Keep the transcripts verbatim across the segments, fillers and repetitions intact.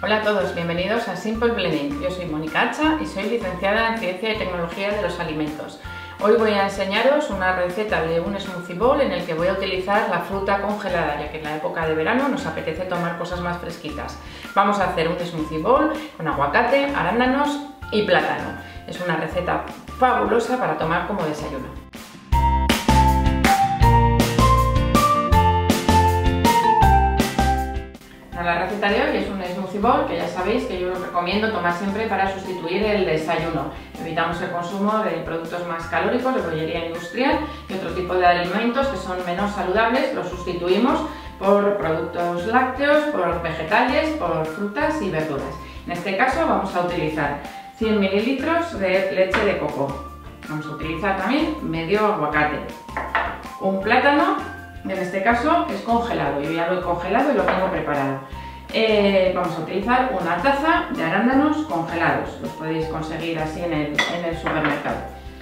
Hola a todos, bienvenidos a Simple Blending. Yo soy Mónica Hacha y soy licenciada en Ciencia y Tecnología de los Alimentos. Hoy voy a enseñaros una receta de un smoothie bowl en el que voy a utilizar la fruta congelada, ya que en la época de verano nos apetece tomar cosas más fresquitas. Vamos a hacer un smoothie bowl con aguacate, arándanos y plátano. Es una receta fabulosa para tomar como desayuno. La receta de hoy es un smoothie bowl que ya sabéis que yo lo recomiendo tomar siempre para sustituir el desayuno. Evitamos el consumo de productos más calóricos, de bollería industrial y otro tipo de alimentos que son menos saludables. Los sustituimos por productos lácteos, por vegetales, por frutas y verduras. En este caso vamos a utilizar cien mililitros de leche de coco. Vamos a utilizar también medio aguacate, un plátano. En este caso es congelado, yo ya lo he congelado y lo tengo preparado. Eh, vamos a utilizar una taza de arándanos congelados, los podéis conseguir así en el, en el supermercado.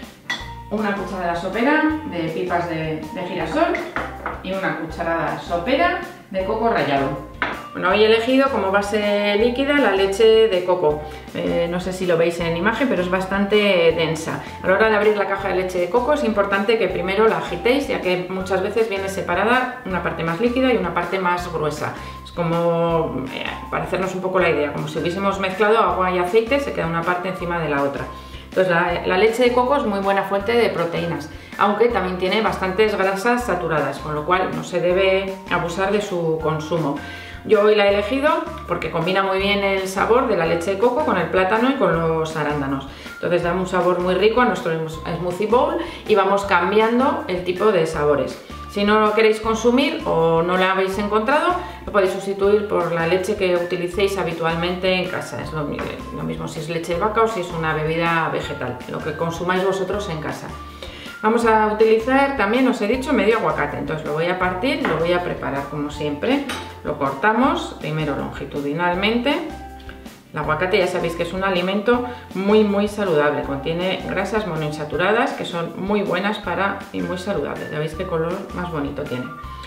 Una cucharada sopera de pipas de, de girasol y una cucharada sopera de coco rallado. Bueno, hoy he elegido como base líquida la leche de coco. Eh, no sé si lo veis en imagen, pero es bastante densa. A la hora de abrir la caja de leche de coco es importante que primero la agitéis, ya que muchas veces viene separada una parte más líquida y una parte más gruesa. Es como, eh, para hacernos un poco la idea, como si hubiésemos mezclado agua y aceite, se queda una parte encima de la otra. Entonces la, la leche de coco es muy buena fuente de proteínas, aunque también tiene bastantes grasas saturadas, con lo cual no se debe abusar de su consumo. Yo hoy la he elegido porque combina muy bien el sabor de la leche de coco con el plátano y con los arándanos. Entonces da un sabor muy rico a nuestro smoothie bowl y vamos cambiando el tipo de sabores. Si no lo queréis consumir o no la habéis encontrado, lo podéis sustituir por la leche que utilicéis habitualmente en casa. Es lo, lo mismo si es leche de vaca o si es una bebida vegetal, lo que consumáis vosotros en casa. Vamos a utilizar también, os he dicho, medio aguacate, entonces lo voy a partir y lo voy a preparar como siempre. Lo cortamos primero longitudinalmente. El aguacate ya sabéis que es un alimento muy muy saludable, contiene grasas monoinsaturadas que son muy buenas para y muy saludables. Ya veis qué color más bonito tiene.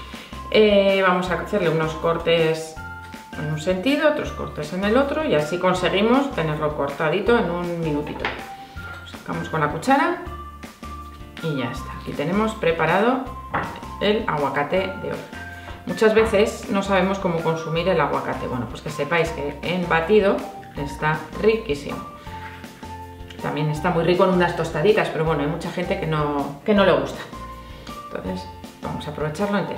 Eh, vamos a hacerle unos cortes en un sentido, otros cortes en el otro y así conseguimos tenerlo cortadito en un minutito. Lo sacamos con la cuchara. Y ya está, aquí tenemos preparado el aguacate de hoy. Muchas veces no sabemos cómo consumir el aguacate. Bueno, pues que sepáis que en batido está riquísimo. También está muy rico en unas tostaditas, pero bueno, hay mucha gente que no, que no le gusta. Entonces vamos a aprovecharlo entero.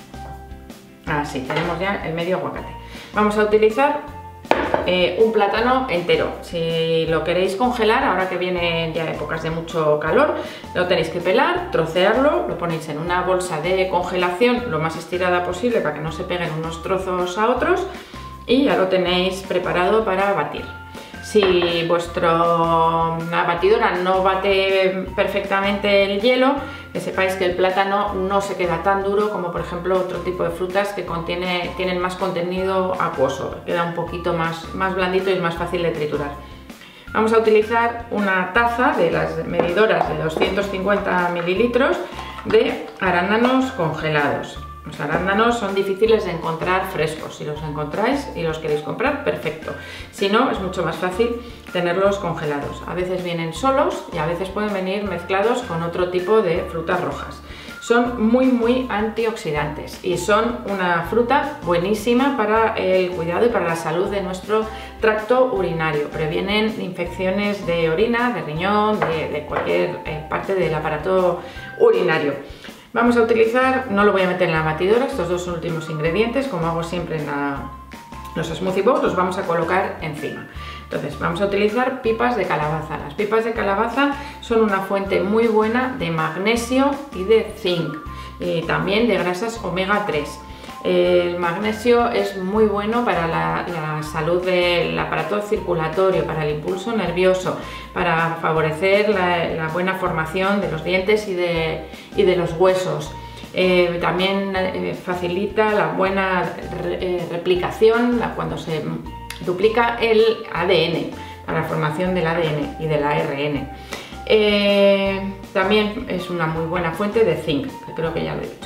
Así, tenemos ya el medio aguacate. Vamos a utilizar Eh, un plátano entero. Si lo queréis congelar, ahora que vienen ya épocas de mucho calor, lo tenéis que pelar, trocearlo, lo ponéis en una bolsa de congelación lo más estirada posible para que no se peguen unos trozos a otros y ya lo tenéis preparado para batir. Si vuestra batidora no bate perfectamente el hielo, que sepáis que el plátano no se queda tan duro como por ejemplo otro tipo de frutas que contiene, tienen más contenido acuoso, queda un poquito más, más blandito y es más fácil de triturar. Vamos a utilizar una taza de las medidoras de doscientos cincuenta mililitros de arándanos congelados. Los arándanos son difíciles de encontrar frescos. Si los encontráis y los queréis comprar, perfecto. Si no, es mucho más fácil tenerlos congelados. A veces vienen solos y a veces pueden venir mezclados con otro tipo de frutas rojas. Son muy muy antioxidantes y son una fruta buenísima para el cuidado y para la salud de nuestro tracto urinario. Previenen infecciones de orina, de riñón, de, de cualquier eh, parte del aparato urinario. Vamos a utilizar, no lo voy a meter en la batidora, estos dos últimos ingredientes, como hago siempre en la, los smoothie bowls, los vamos a colocar encima. Entonces vamos a utilizar pipas de calabaza. Las pipas de calabaza son una fuente muy buena de magnesio y de zinc y también de grasas omega tres. El magnesio es muy bueno para la, la salud del aparato circulatorio, para el impulso nervioso, para favorecer la, la buena formación de los dientes y de, y de los huesos. Eh, también eh, facilita la buena re, eh, replicación la, cuando se duplica el A D N, para la formación del A D N y del A R N. Eh, también es una muy buena fuente de zinc, que creo que ya lo he dicho. Bueno,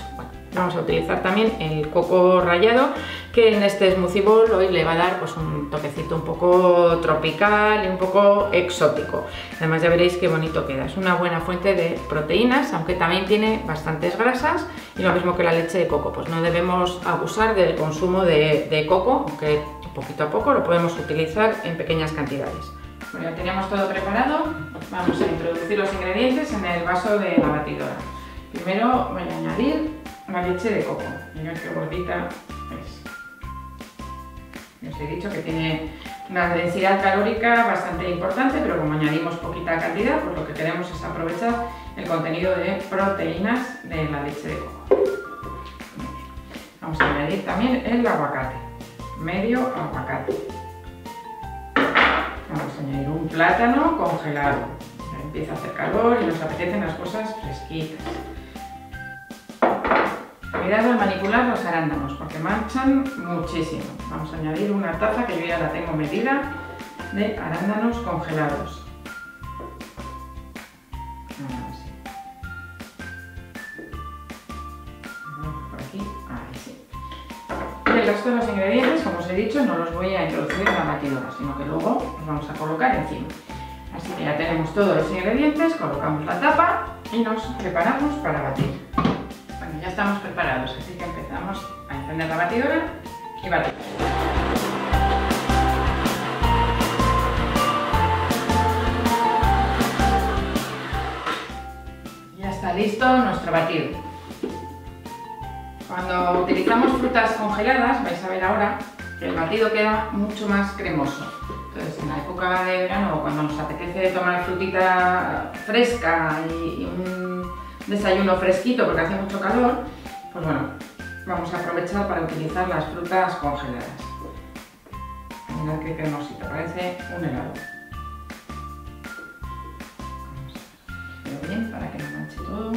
Vamos a utilizar también el coco rallado, que en este smoothie bowl hoy le va a dar pues un toquecito un poco tropical y un poco exótico. Además ya veréis qué bonito queda. Es una buena fuente de proteínas, aunque también tiene bastantes grasas, y lo mismo que la leche de coco, pues no debemos abusar del consumo de, de coco, aunque poquito a poco lo podemos utilizar en pequeñas cantidades. Bueno, ya tenemos todo preparado. Vamos a introducir los ingredientes en el vaso de la batidora. Primero voy a añadir la leche de coco. Mirad qué gordita es. Os he dicho que tiene una densidad calórica bastante importante, pero como añadimos poquita cantidad, pues lo que queremos es aprovechar el contenido de proteínas de la leche de coco. Vamos a añadir también el aguacate, medio aguacate. Vamos a añadir un plátano congelado. Ya empieza a hacer calor y nos apetecen las cosas fresquitas. Cuidado al manipular los arándanos porque manchan muchísimo. Vamos a añadir una taza, que yo ya la tengo medida, de arándanos congelados. Así. Por aquí, ahí sí. Y el resto de los ingredientes, como os he dicho, no los voy a introducir en la batidora, sino que luego los vamos a colocar encima. Así que ya tenemos todos los ingredientes, colocamos la tapa y nos preparamos para batir. Bueno, ya estamos preparados, así que empezamos a encender la batidora y batir. Ya está listo nuestro batido. Cuando utilizamos frutas congeladas, vais a ver ahora que el batido queda mucho más cremoso. Entonces, en la época de verano, cuando nos apetece tomar frutita fresca y un desayuno fresquito porque hace mucho calor, pues bueno, vamos a aprovechar para utilizar las frutas congeladas. Mirad qué cremosito, parece un helado. Vamos a hacerlo bien para que no manche todo.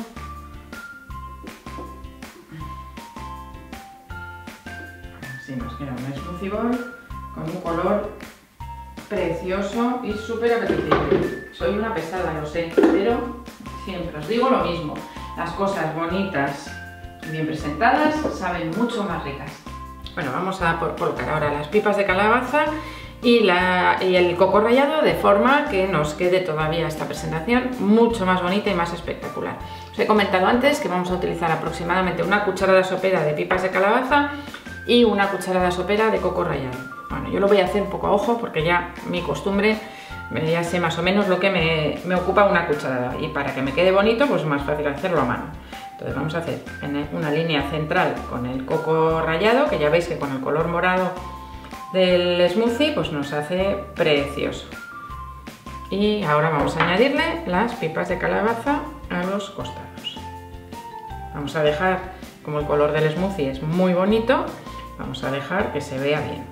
Así nos queda un smoothie bowl con un color precioso y súper apetecible. Soy una pesada, lo sé, pero siempre os digo lo mismo. Las cosas bonitas y bien presentadas saben mucho más ricas. Bueno, vamos a colocar ahora las pipas de calabaza y, la, y el coco rallado, de forma que nos quede todavía esta presentación mucho más bonita y más espectacular. Os he comentado antes que vamos a utilizar aproximadamente una cucharada sopera de pipas de calabaza y una cucharada sopera de coco rallado. Bueno, yo lo voy a hacer un poco a ojo porque ya mi costumbre, ya sé más o menos lo que me, me ocupa una cucharada, y para que me quede bonito pues es más fácil hacerlo a mano. Entonces vamos a hacer una línea central con el coco rallado, que ya veis que con el color morado del smoothie pues nos hace precioso. Y ahora vamos a añadirle las pipas de calabaza a los costados. Vamos a dejar, como el color del smoothie es muy bonito, vamos a dejar que se vea bien.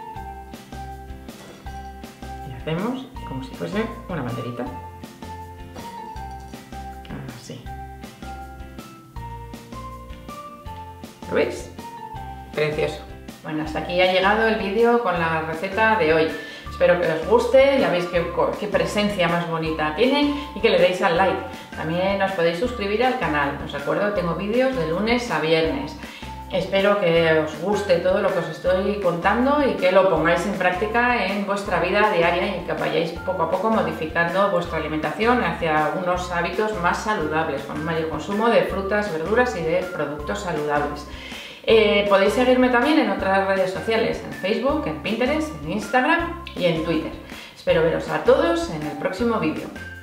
Y hacemos como si fuese una banderita. Así. ¿Lo veis? Precioso. Bueno, hasta aquí ha llegado el vídeo con la receta de hoy. Espero que os guste, ya veis qué, qué presencia más bonita tiene, y que le deis al like. También os podéis suscribir al canal. Os recuerdo que tengo vídeos de lunes a viernes. Espero que os guste todo lo que os estoy contando y que lo pongáis en práctica en vuestra vida diaria y que vayáis poco a poco modificando vuestra alimentación hacia unos hábitos más saludables, con un mayor consumo de frutas, verduras y de productos saludables. Eh, podéis seguirme también en otras redes sociales, en Facebook, en Pinterest, en Instagram y en Twitter. Espero veros a todos en el próximo vídeo.